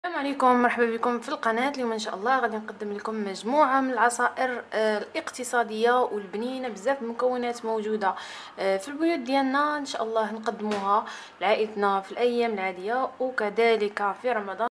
السلام عليكم، مرحبا بكم في القناة. اليوم ان شاء الله غادي نقدم لكم مجموعة من العصائر الاقتصادية والبنينة بزاف مكونات موجودة في البيوت ديالنا. ان شاء الله نقدموها لعائلتنا في الايام العادية وكذلك في رمضان.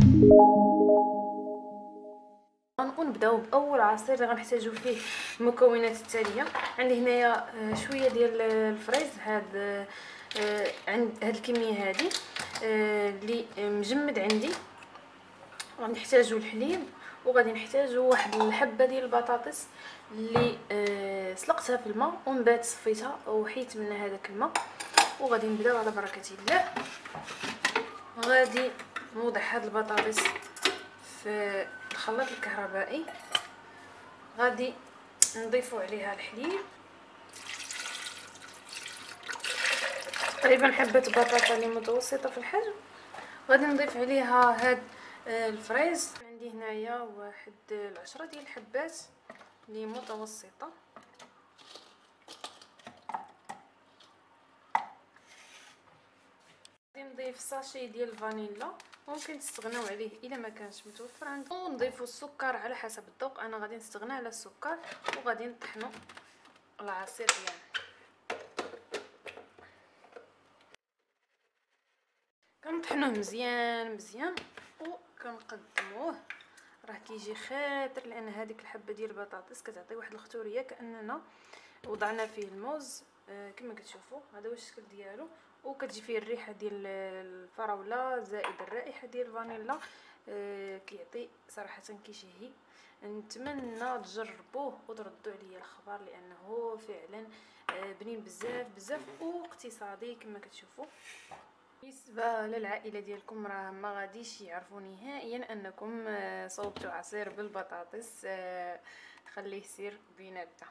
ونبداو باول عصير اللي غنحتاجو فيه المكونات التاليه. عندي هنايا شويه ديال الفريز. عند هاد الكميه هادي اللي مجمد عندي. غادي نحتاجو الحليب، وغادي نحتاجو واحد الحبه ديال البطاطس اللي سلقتها في الماء ومن بعد صفيتها وحيت منها هذاك الماء. وغادي نبداو على بركه الله. غادي نوضع هاد البطاطس في الخلاط الكهربائي. غادي نضيفو عليها الحليب، تقريبا حبه بطاطا اللي متوسطه في الحجم. غادي نضيف عليها هاد الفريز. عندي هنايا واحد 10 ديال الحبات اللي متوسطه. غادي نضيف ساشي ديال الفانيلا، ممكن تستغناو عليه الا ما كانش متوفر عندكم. ونضيفوا السكر على حسب الذوق. انا غادي نستغنى على السكر. وغادي نطحنوا العصير ديالنا. كنطحنوه مزيان مزيان وكنقدموه. راه كيجي خاطر، لان هذيك الحبه ديال البطاطس كتعطي واحد الختوريه كاننا وضعنا فيه الموز. كما كتشوفوا هذا هو الشكل ديالو، وكتجي فيه الريحه ديال الفراوله زائد الرائحه ديال الفانيلا. كيعطي صراحه كيشهي. نتمنى تجربوه وتردوا عليا الخبر، لانه فعلا بنين بزاف بزاف واقتصادي كما كتشوفوا. بالنسبه للعائله ديالكم راه ما غاديش يعرفوا نهائيا انكم صوبتوا عصير بالبطاطس. خليه يصير بنكهه.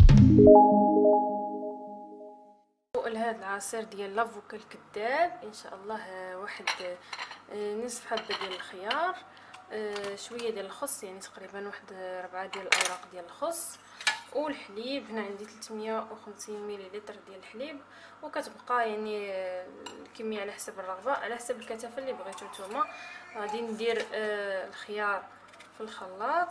لهذا العصير ديال لافوكا الكذاب ان شاء الله واحد نصف حبه ديال الخيار، شويه ديال الخس، يعني تقريبا واحد 4 ديال الاوراق ديال الخس، والحليب. هنا عندي 350 مليلتر ديال الحليب. وكتبقى يعني الكميه على حسب الرغبه، على حسب الكثافه اللي بغيتو نتوما. غادي ندير الخيار في الخلاط.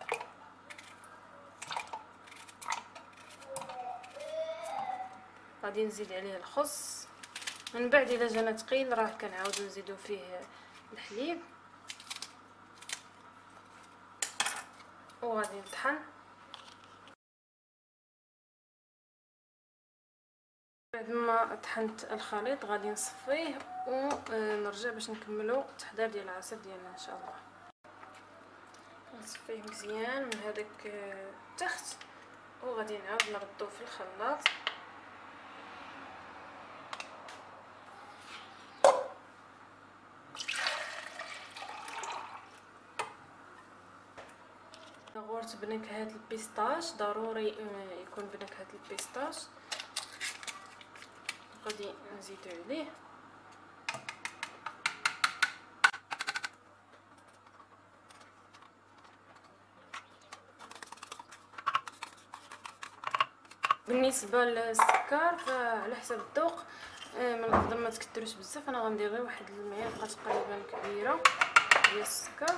غادي نزيد عليه الخس. من بعد الا جانا ثقيل راه كنعاودو نزيدو فيه الحليب. وغادي نطحن. بعد ما طحنت الخليط غادي نصفيه ونرجع باش نكملو التحضير ديال العصير ديالنا ان شاء الله. نصفيه مزيان من هذاك التخت، وغادي نعاود نردو في الخلاط. غورت بنكهه البيستاش، ضروري يكون بنكهه البيستاش. غادي نزيدو عليه. بالنسبه للسكر فعلى حسب الذوق، من الافضل ما تكثروش بزاف. انا غندير غير واحد المعلقه تقريبا كبيره ديال السكر.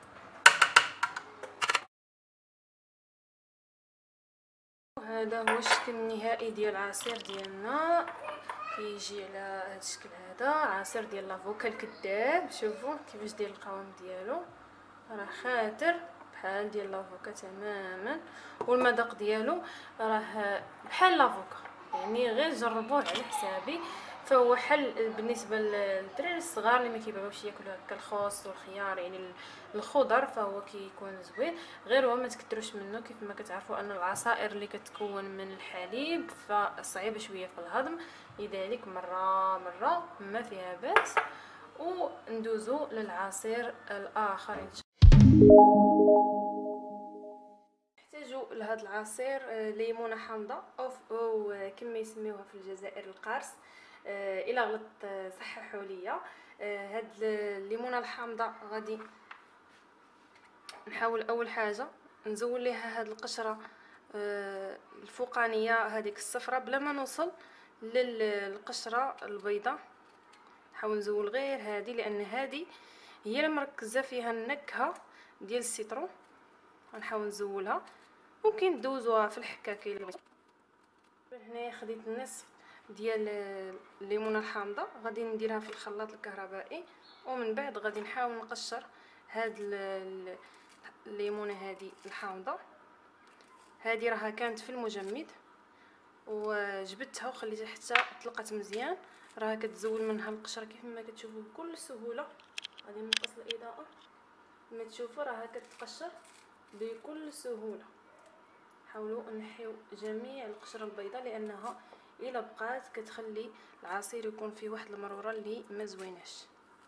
وهذا هو الشكل النهائي ديال العصير ديالنا. كيجي على هذا الشكل. هذا عصير ديال لافوكا الكذاب. شوفوا كيفاش داير القوام ديالو، راه خاطر بحال ديال لافوكا تماما. والمذاق ديالو راه بحال لافوكا، يعني غير جربوه على حسابي. فهو حل بالنسبه للدراري الصغار اللي ما كيبغيوش ياكلوا هكا الخس والخيار، يعني الخضر، فهو كيكون زوين. غير هو ما تكثروش منه. كيف ما كتعرفوا ان العصائر اللي كتكون من الحليب فصعيبه شويه في الهضم، لذلك مره مره ما فيها باس. وندوزو للعصير الاخر ان شاء الله. نحتاجو لهذا العصير ليمونه حامضه او كما يسميوها في الجزائر القارص. الى غلطت صححوا ليا. هاد الليمونه الحامضه غادي نحاول اول حاجه نزول ليها هاد القشره الفوقانيه هذيك الصفراء بلا ما نوصل للقشره البيضاء. نحاول نزول غير هذه، لان هذه هي اللي مركزه فيها النكهه ديال السيترون. غنحاول نزولها، ممكن دوزوها في الحكاكي اللي بغيتو. هنايا خديت النصف ديال الليمونه الحامضه، غادي نديرها في الخلاط الكهربائي، ومن بعد غادي نحاول نقشر هاد الليمونه هذه الحامضه. هذه راها كانت في المجمد وجبدتها وخليتها حتى طلقت مزيان. راها كتزول منها القشره كيف ما كتشوفوا بكل سهوله. غادي نقص الاضاءه كما تشوفوا، راها كتقشر بكل سهوله. حاولوا نحيو جميع القشره البيضاء لانها الا بقات كتخلي العصير يكون فيه واحد المروره اللي ما زويناش.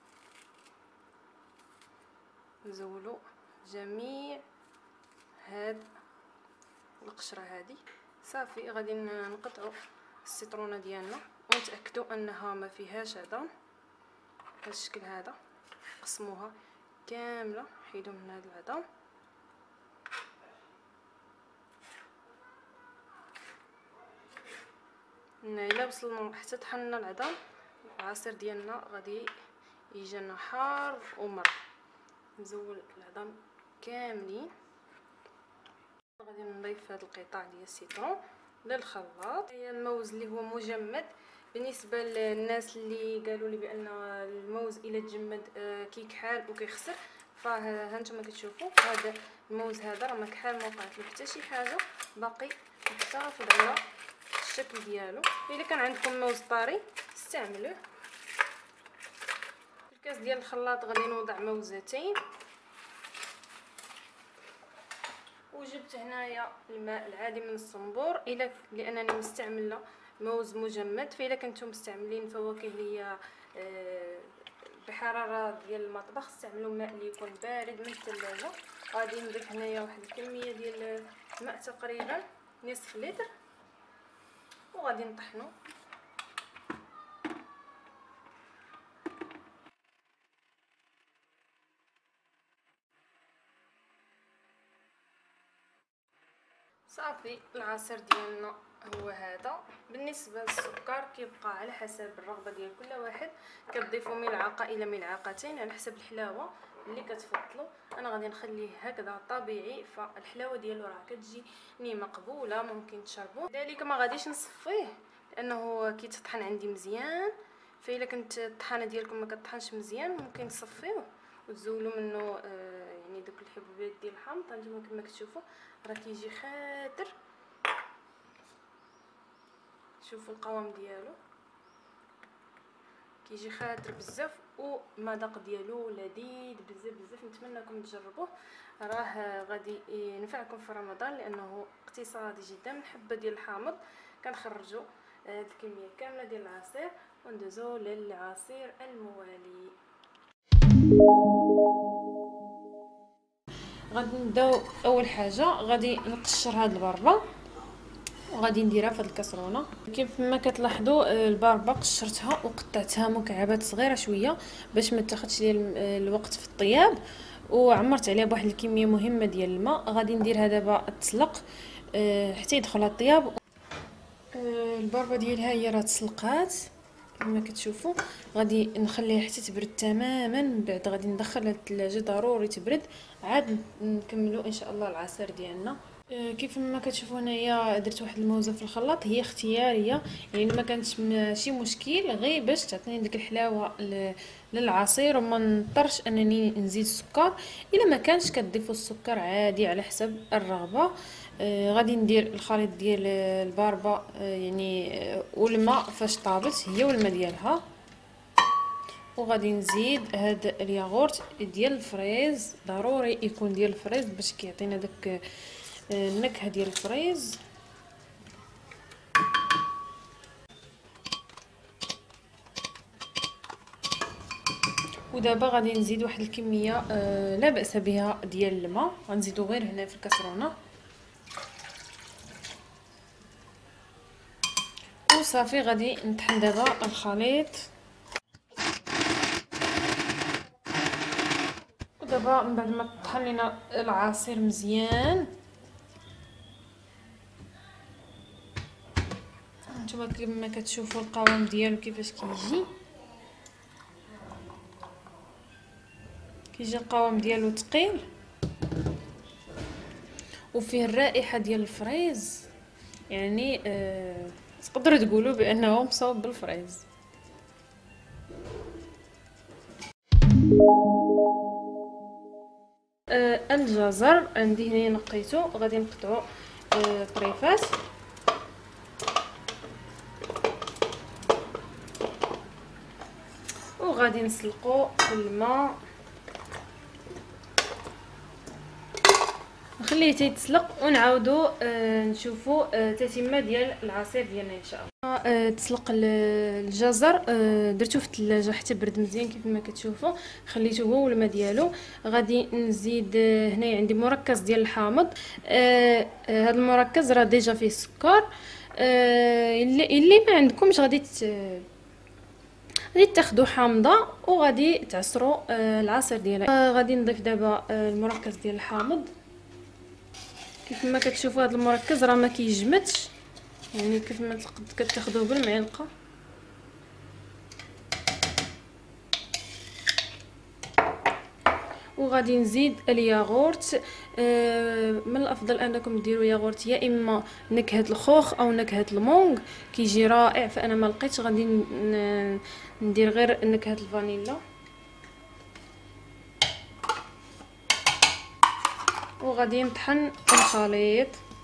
نزولوا جميع هاد القشره هذه صافي. غادي نقطعوا السيترونه ديالنا ونتاكدوا انها ما فيهاش عظام. بهذا الشكل هذا قسموها كامله، حيدوا من هذا العظام. الا وصلنا حتى طحنا العظام، العصير ديالنا غادي يجينا حار ومر. نزول العظام كاملين. غادي نضيف هذا القطع ديال السيترون للخلاط. هي الموز اللي هو مجمد. بالنسبه للناس اللي قالوا لي بان الموز الا تجمد كيكحال وكيخسر، فها نتوما كتشوفوا هذا الموز هذا راه ما كحال، ما وقعت له حتى شي حاجه، باقي محتفظ على الشكل ديالو. الا كان عندكم موز طري استعملوه. في الكاس ديال الخلاط غادي نوضع موزتين، وجبت هنايا الماء العادي من الصنبور الا لانني مستعمله موز مجمد. فاذا كنتم مستعملين فواكه اللي هي بحراره ديال المطبخ استعملوا ماء اللي يكون بارد من الثلاجه. غادي نضيف هنايا واحد الكميه ديال الماء تقريبا نصف لتر، وغادي نطحنوا. صافي العصير ديالنا هو هذا. بالنسبه للسكر كيبقى على حسب الرغبه ديال كل واحد، كتضيفوا ملعقه الى ملعقتين على حسب الحلاوه اللي كتفضلوا. انا غادي نخليه هكذا طبيعي، فالحلاوه ديالو راه كتجي مقبوله، ممكن تشربوه. لذلك ما غاديش نصفيه لانه كيتطحن عندي مزيان. فاذا كنت الطحانه ديالكم ما كطحنش مزيان ممكن تصفيوه وتزولوا منه يعني دوك الحبوبات ديال الحامض. هانتوما كما كتشوفوا راه كيجي خاطر. شوفوا القوام ديالو كيجي خاطر بزاف، والمذاق ديالو لذيذ بزاف بزاف. نتمنىكم تجربوه، راه غادي ينفعكم في رمضان لانه اقتصادي جدا. من حبه ديال الحامض كنخرجوا هاد الكميه كامله ديال العصير وندوزو للعصير الموالي. غادي نبداو. اول حاجه غادي نقشر هاد البربه وغادي نديرها في هاد الكاسرونه. كيف ما كتلاحظوا البربه قشرتها وقطعتها مكعبات صغيره شويه باش ما تاخذش لي الوقت في الطياب، وعمرت عليها بواحد الكميه مهمه ديال الماء. غادي نديرها دابا تسلق حتى يدخلها الطياب. البربه ديالها هي راه تسلقات كما كتشوفوا. غادي نخليها حتى تبرد تماما، من بعد غادي ندخلها للثلاجه ضروري تبرد، عاد نكملوا ان شاء الله العصير ديالنا. كيف ما كتشوفوا هنايا درت واحد الموزه في الخلاط، هي اختياريه يعني ما كانتش ماشي مشكل، غير باش تعطيني ديك الحلاوه للعصير وما نضطرش انني نزيد السكر. الا ما كانش كتضيفوا السكر عادي على حسب الرغبه. غادي ندير الخليط ديال الباربه يعني والماء فاش طابت هي والماء ديالها، وغادي نزيد هذا الياغورت ديال الفريز. ضروري يكون ديال الفريز باش كيعطينا داك النكهه ديال الفريز. ودابا غادي نزيد واحد الكميه لا باس بها ديال الماء، غنزيدو غير هنا في الكاسرونه وصافي. غادي نطحن دابا الخليط، ودابا من بعد ما طحن لينا العصير مزيان نتوما كما كتشوفوا القوام ديالو كيفاش كيجي. كيجي القوام ديالو ثقيل وفيه الرائحه ديال الفريز، يعني تقدروا تقولوا بانه مصوب بالفريز. الجزر عندي هنا نقيته، غادي نقطعو طريفات. وغادي نسلقو في الماء، نخليه تيتسلق ونعاودو نشوفو التتمه ديال العصير ديالنا ان شاء الله. تسلق الجزر، درتو في الثلاجه حتى برد مزيان كيف ما كتشوفوا، خليته هو والماء ديالو. غادي نزيد هنايا عندي مركز ديال الحامض. هذا المركز راه ديجا فيه السكر. اللي ما عندكمش غادي تاخذوا حامضه وغادي تعصروا العصير ديالها. غادي نضيف دابا المركز ديال الحامض. كيف ما كتشوفوا هذا المركز راه ما كيجمدش، يعني كيف ما كتاخذوه بالمعلقه. وغادي نزيد الياغورت. من الافضل انكم ديروا ياغورت يا اما نكهه الخوخ او نكهه المونغ، كيجي رائع. فانا ما لقيتش، غادي ندير غير نكهه الفانيلا. وغادي نطحن الخليط.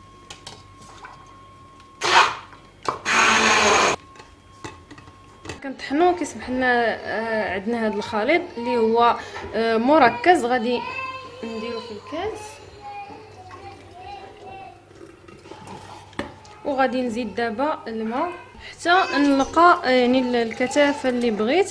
كنطحنو كيسمح لنا عندنا هذا الخليط اللي هو مركز. غادي نديرو في الكاس وغادي نزيد دابا الماء حتى نلقى يعني الكثافه اللي بغيت.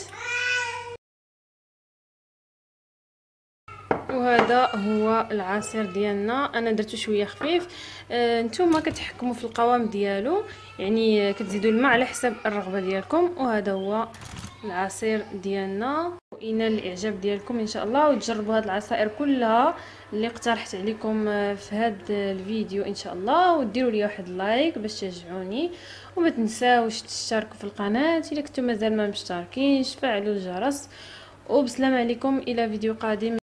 وهذا هو العصير ديالنا. انا درتو شويه خفيف، نتوما كتحكموا في القوام ديالو، يعني كتزيدوا الماء على حسب الرغبه ديالكم. وهذا هو العصير ديالنا، وإنا الاعجاب ديالكم ان شاء الله، وتجربوا هاد العصائر كلها اللي اقترحت عليكم في هذا الفيديو ان شاء الله. وديروا لي واحد لايك باش تشجعوني، وما تنساوش تشتركوا في القناه الا كنتم مازال ما مشتركينش، فعلوا الجرس. وبسلام عليكم، الى فيديو قادم.